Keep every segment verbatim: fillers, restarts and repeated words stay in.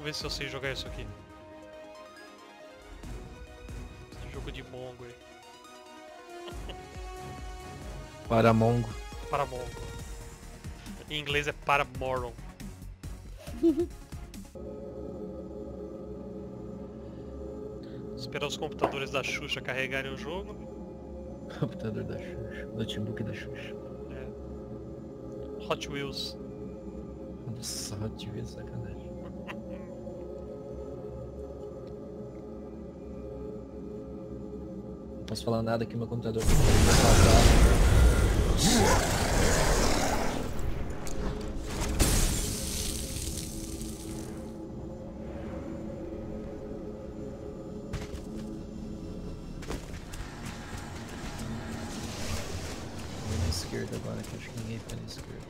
Vou ver se eu sei jogar isso aqui. Esse jogo de mongo aí. Paramongo. Paramongo. Em inglês é Paramoron. Esperar os computadores da Xuxa carregarem o jogo. Computador da Xuxa. Notebook da Xuxa. É. Hot Wheels. Nossa, Hot Wheels, sacanagem. Não posso falar nada que meu computador tá na esquerda agora, que acho que ninguém foi na esquerda.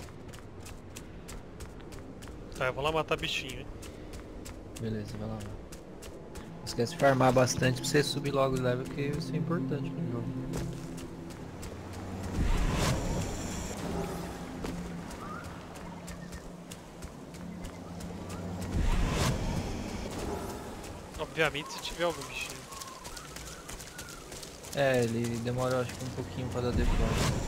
Tá, eu vou lá matar bichinho, hein? Beleza, vai lá. Não esquece de farmar bastante pra você subir logo o level, que isso é importante no jogo. Obviamente se tiver algum bichinho. É, ele demora acho que um pouquinho pra dar deploy.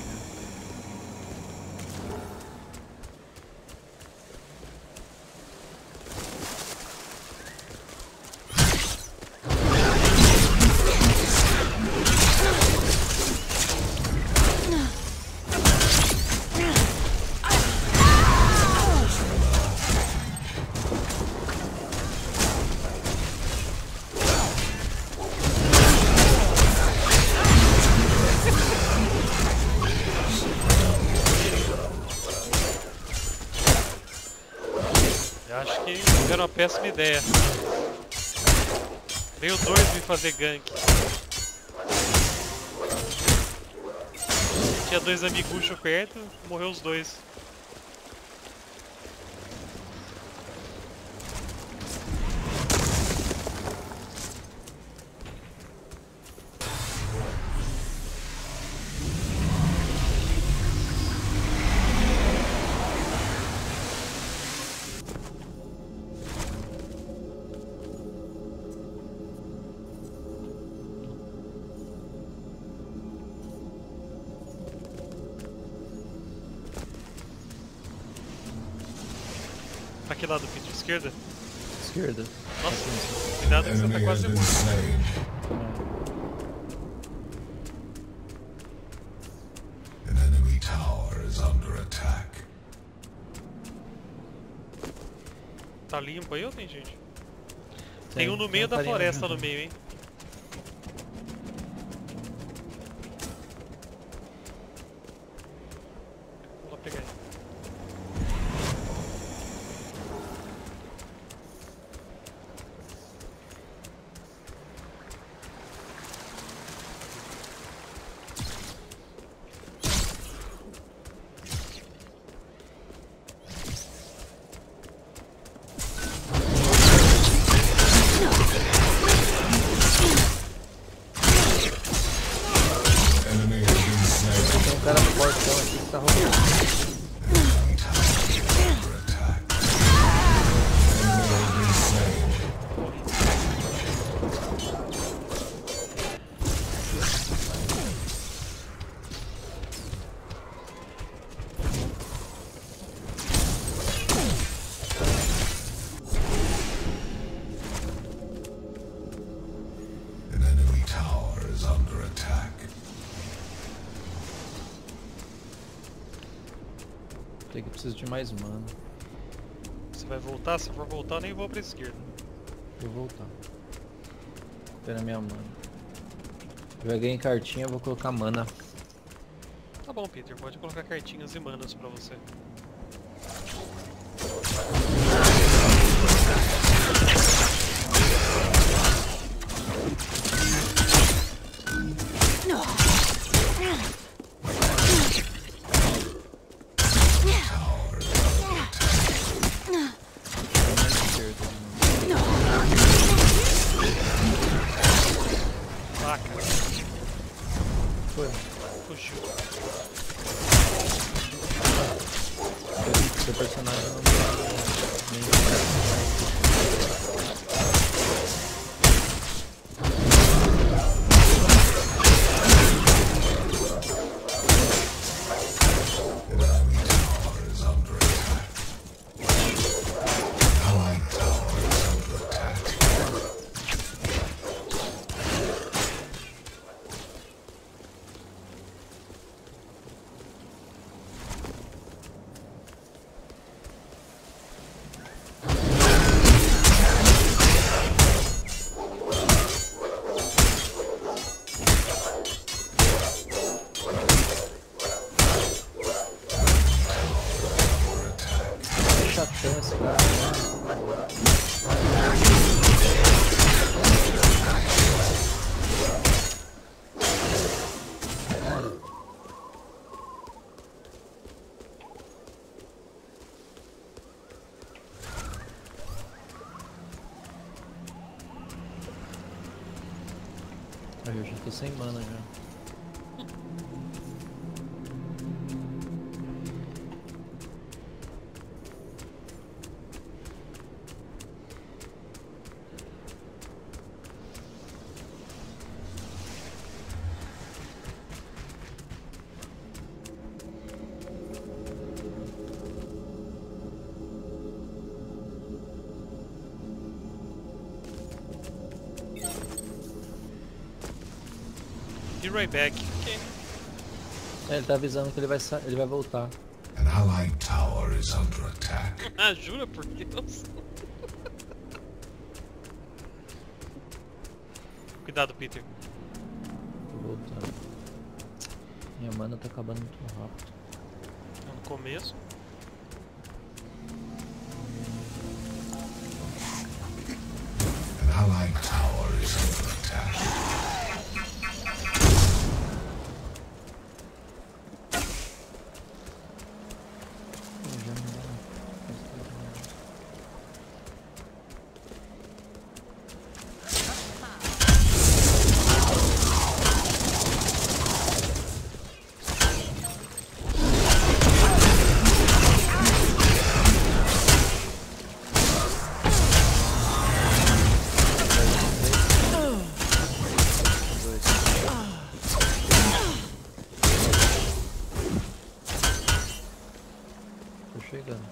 Eu acho que tiveram uma péssima ideia. Veio dois me fazer gank. Tinha dois amiguchos perto, morreu os dois. Pra que lado, Peter? Esquerda? Esquerda. Nossa, cuidado que você tá quase morto. An enemy tower is under attack. Tá limpo aí ou tem gente? Tem, Tem, um no tem meio um da carinha floresta ali. no meio, hein? Vou lá pegar ele. Enemy has been slain. Tem um cara fortão aqui que tá roubando. Enemy tower is under attack. Enemy has been slain. An enemy tower is under attack. Tem que preciso de mais mana. Você vai voltar? Se for voltar, eu nem vou pra esquerda. Vou voltar. Espera minha mana. Já ganhei cartinha, vou colocar mana. Tá bom, Peter. Pode colocar cartinhas e manas pra você. Vaca. Foi. Fugiu. Seu personagem não tá nem tô sem mana já. Be right back. Ok. É, ele tá avisando que ele vai, sa ele vai voltar. An allied tower is under attack. Ah, jura por Deus? Cuidado, Peter. Tô voltando. Minha mana tá acabando muito rápido. É no começo. An allied tower is under attack. Já não dá. Tô chegando.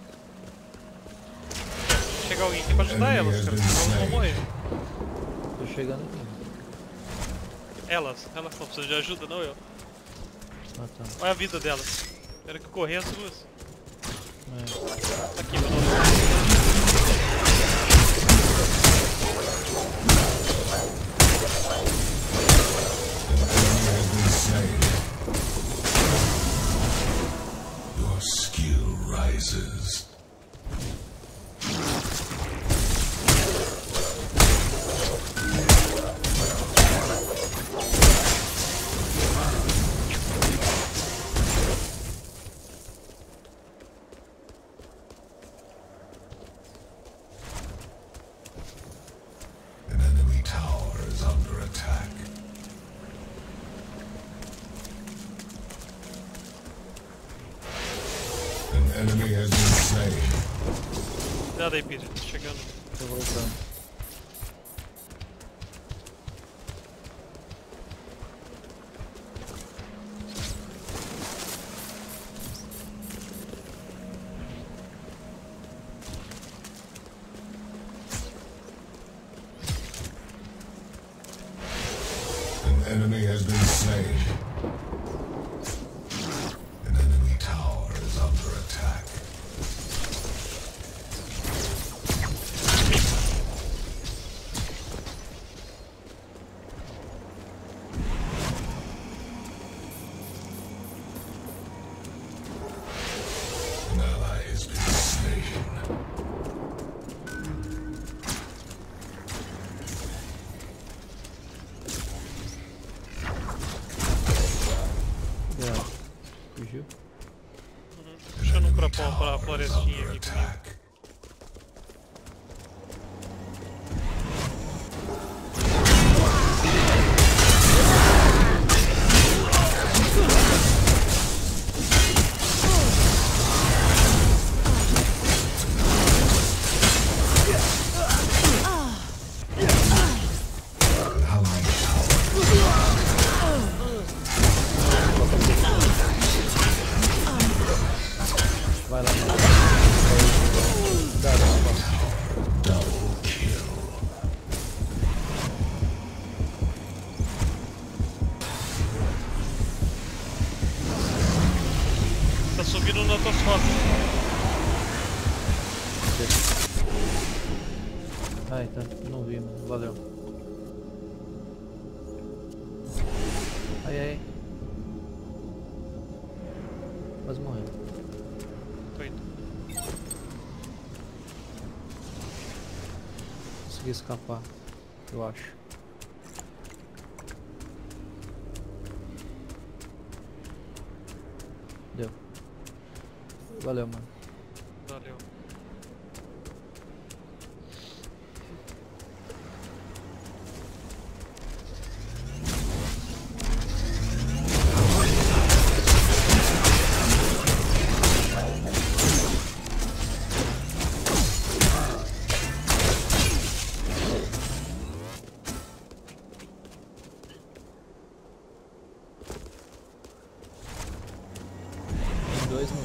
Chega alguém aqui pra ajudar elas, cara. Senão vão morrer. Tô chegando aqui. Elas, elas não precisam de ajuda, não eu. Ah tá. Olha a vida delas. Espero que correr as duas. É. Tá aqui, meu nome. Your skill rises. An enemy tower is under attack. An enemy has been slain. Cuidado aí, Peter. Tô chegando. Tô voltando. An enemy has been slain. An enemy tower is under attack. An ally has been slain. Já. Fugiu? Uhum. Puxando um pra, pra florestinha Under aqui comigo. attack. An allied tower. Vai lá, mano. Caramba. Double kill. Tá subindo nas tuas costas. Ai, tá. Não vi, mano. Valeu. Ai, ai. Quase morreu. Tô indo. Consegui escapar, eu acho. Deu. Valeu, mano. Valeu.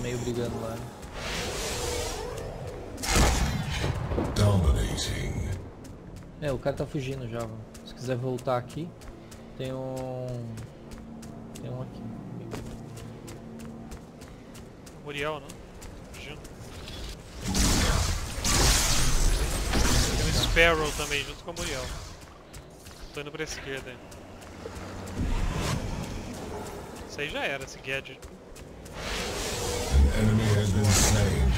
meio brigando lá. Dominating. É, o cara tá fugindo já, mano. Se quiser voltar aqui, tem um... Tem um aqui. Muriel, não? Fugindo. Tem um Sparrow também, junto com a Muriel. Tô indo pra esquerda aí. Isso aí já era, esse gadget. An enemy has been slain.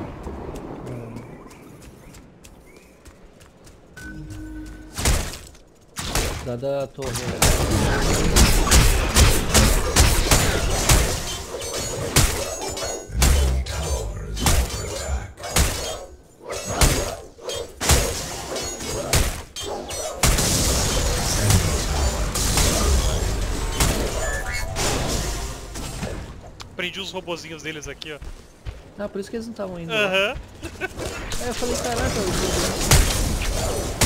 Da da torre. Enemy tower is under attack. Prendi os robozinhos deles aqui, ó. Ah, por isso que eles não estavam indo lá. Aham. É, eu falei, caraca, eu...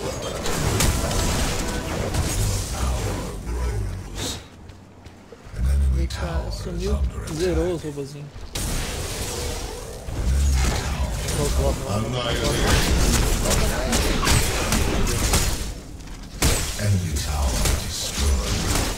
Enemy Cara, tower is sumiu, under attack. zerou os robozinhos. Volta, volta, volta. Annihilation. Enemy tower destroyed.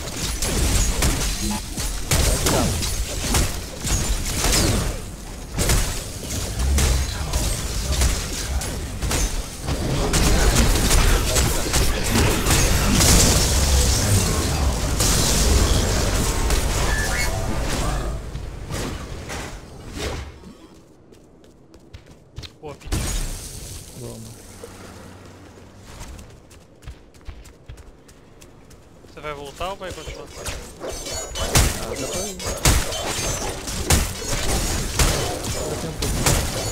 Boa, Pete. Vamos. Você vai voltar ou vai continuar? Ah, já tô indo. Ainda tem um pouquinho.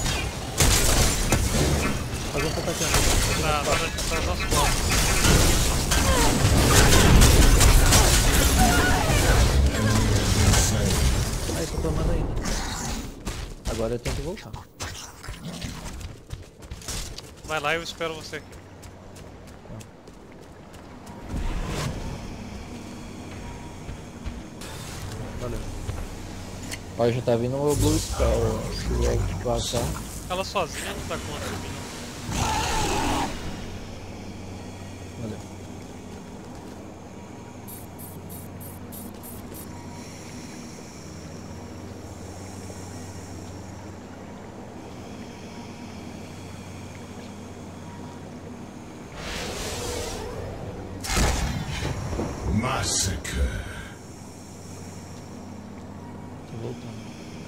Faz um pouco aqui. Tá, tá, na- tá nas nossas costas. Aí, tô tomando ainda. Agora eu tenho que voltar. Vai lá e eu espero você aqui. Valeu. Ó, já tá vindo o Blue Sparrow. Se quiser passar. Ela sozinha não tá contra mim. Valeu. Massacre. Tô voltando.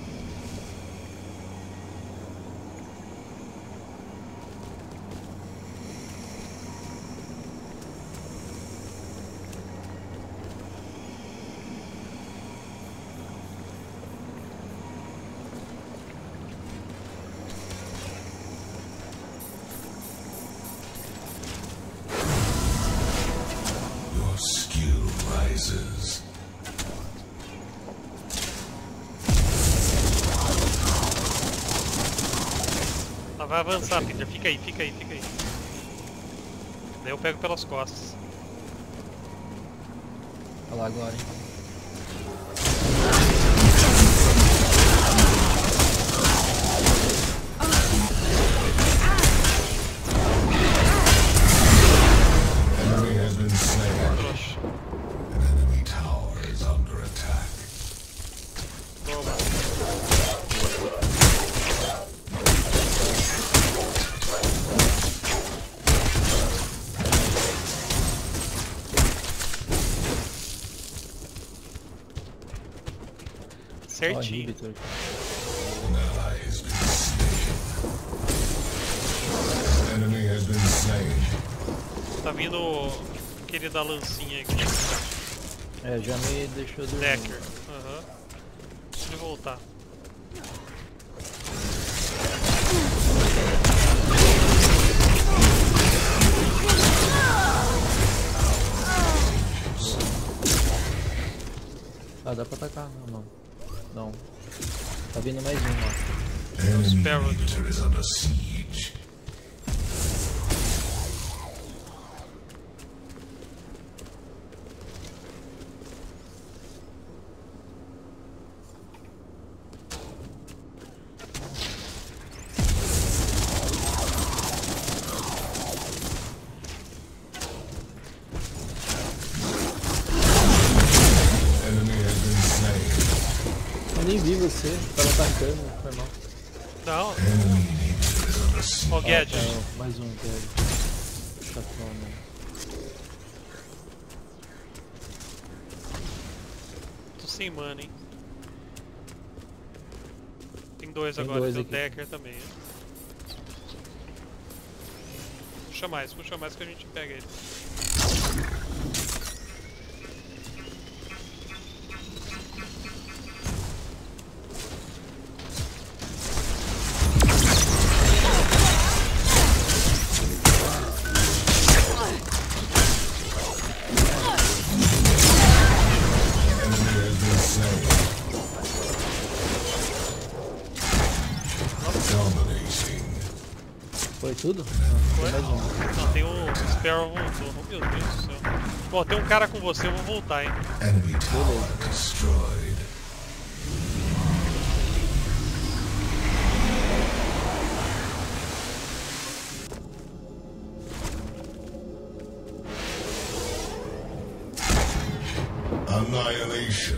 Your skill rises. Ela vai avançar, Peter. Fica aí, fica aí, fica aí. Daí eu pego pelas costas. Olha lá agora, hein. Enemy has been slain. Trouxa. An enemy tower is under attack. Toma. Ó, Certinho. inhibitor aqui. An ally has been slain. An enemy has been slain. Tá vindo aquele da lancinha aqui. É, já me deixou dormir. Decker. Aham. Deixa ele voltar. Ah, dá pra atacar? Não, não. Não. Tá vindo mais um, ó. Enemy Sparrow. inhibitor is under siege. Eu nem vi você, tava tancando, foi mal. Não. Enemy inhibitors under siege. Ó, Guedes. É, mais um, Guedes. Tá foda. Tô sem mana, hein. Tem dois Tem agora, dois tem o aqui. Decker também. Hein? Puxa mais, puxa mais que a gente pega ele. Foi tudo? Foi? Não, tem mais um. Não, tem o Sparrow voltou. Oh, meu Deus do céu. Bom, tem um cara com você, eu vou voltar, hein. Enemy tower destroyed. Annihilation.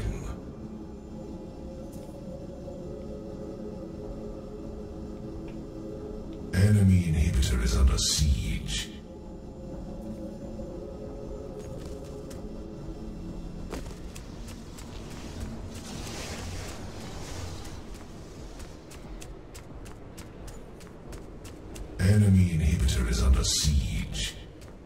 Enemy inhibitor is under siege. Enemy inhibitor is under siege.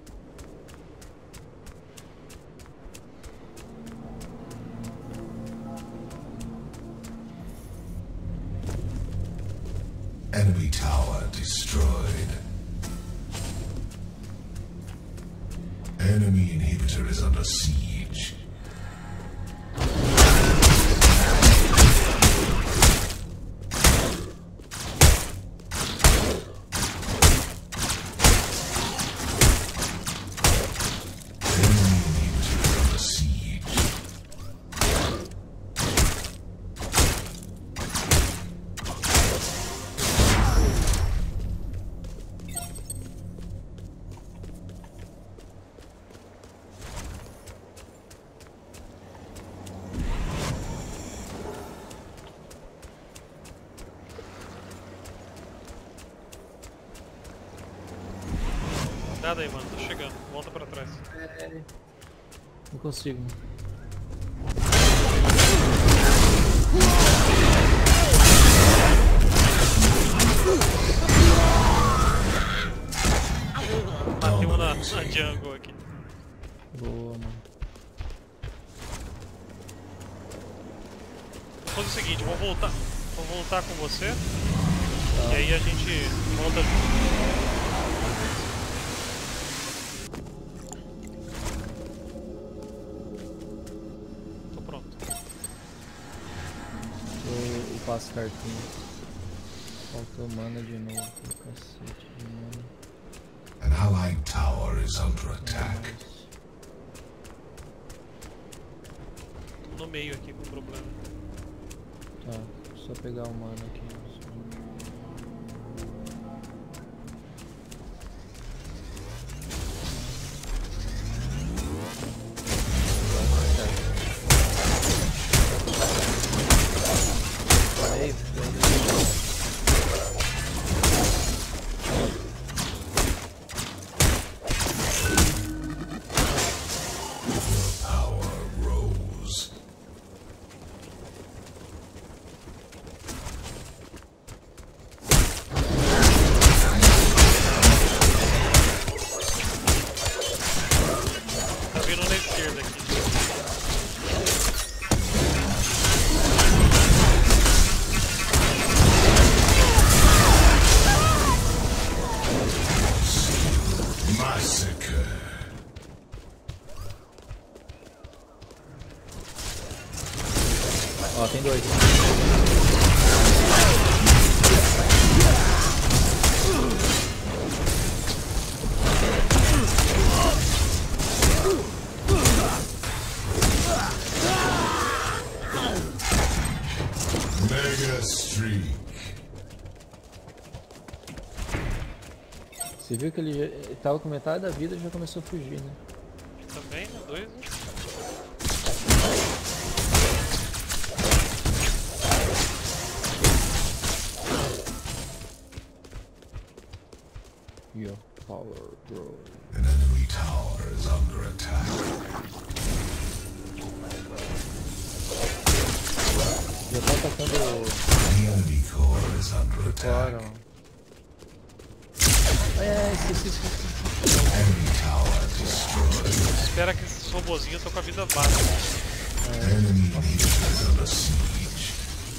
Enemy tower destroyed. Enemy inhibitor is under siege. Enemy inhibitor is under siege. Nada aí, mano, tô chegando. Volta pra trás. Não consigo. Matei um na, na jungle aqui. Boa, mano. Vou fazer o seguinte, vou voltar. Vou voltar com você. E aí a gente volta junto. Tô pronto. Eu, eu passo cartinha. Faltou mana de novo. Cacete de mana. An allied tower is under attack. Tô no meio aqui com problema. Tá, só pegar o mana aqui. Aí, Power rose. Tá vindo na esquerda aqui. Massacre. ó, tem dois. Mega streak. Você viu que ele, já, ele tava com metade da vida e já começou a fugir, né? Também, né? Dois, né? Your power grows. An enemy tower is under attack. Já tá atacando The enemy core is under attack. fora, ó. É, esqueci, esqueci. Enemy tower destroyed. Espera que esses robozinhos estão com a vida baixa. Enemy inhibitor is under siege.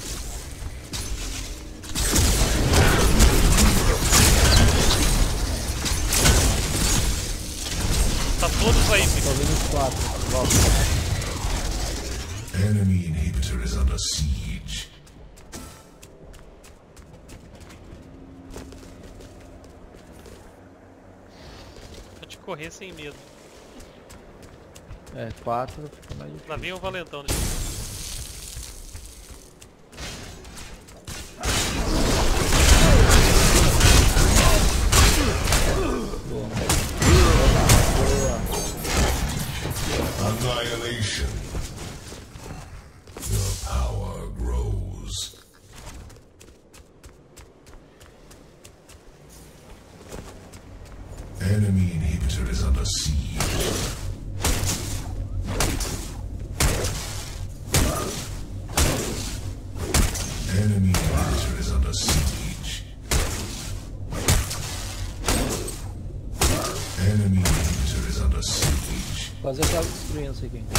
Tá todos aí, Tô filho. vendo os quatro. Volta. Enemy inhibitor is under siege. Pode correr sem medo. É, quatro fica mais difícil. Lá vem o valentão. Deixa eu... Boa. Annihilation. Your power grows. Enemy inhibitor is under siege. Enemy inhibitor is under siege. Enemy inhibitor is under siege. Quase acaba destruindo isso aqui.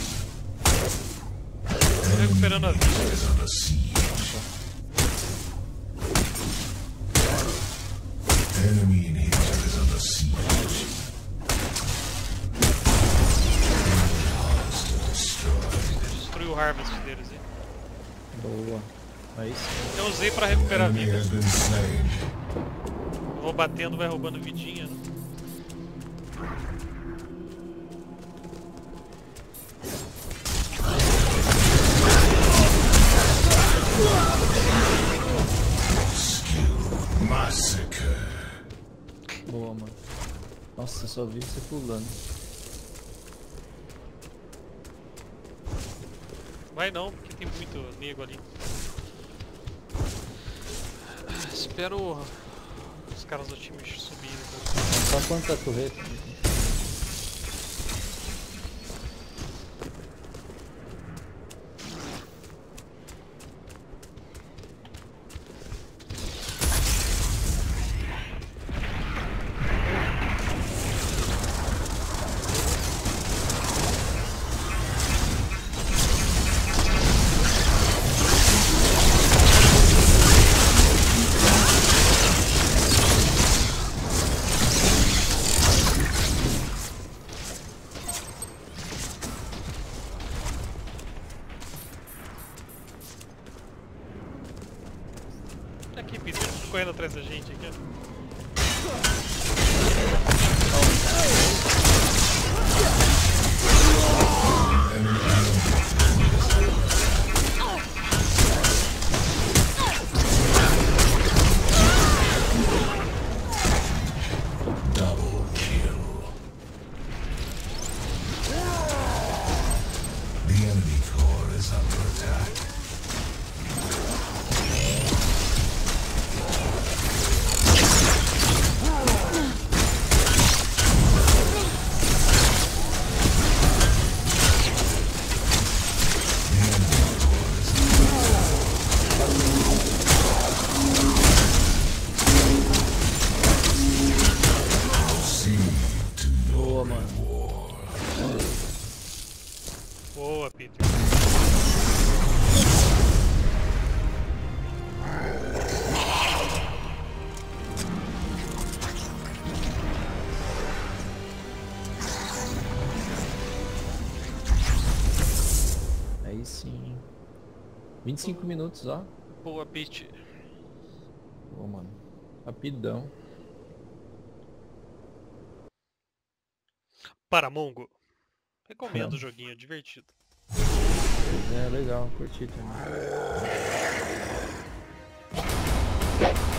Tô recuperando a vida. Inhibitor is under siege. Enemy inhibitor is under siege. Hostile destroyed. Destruiu o harvest deles, hein? Boa. Aí sim. Eu usei pra recuperar a Enemy vida. has been slain. Eu vou batendo, vai roubando vidinha, né? Skill massacre. Boa, mano. Nossa, só vi você pulando. Vai não, porque tem muito nego ali. Espero os caras do time subirem. Só quanta torreta. Aqui, Peter, correndo atrás da gente aqui, ó. Double kill. The enemy core is under attack. Boa, mano. Boa, Peter. Aí sim. vinte e cinco minutos, ó. Boa, Peter. Boa, mano. Rapidão. Para Mongo. Recomendo Hum. o joguinho, é divertido. É legal, curti também.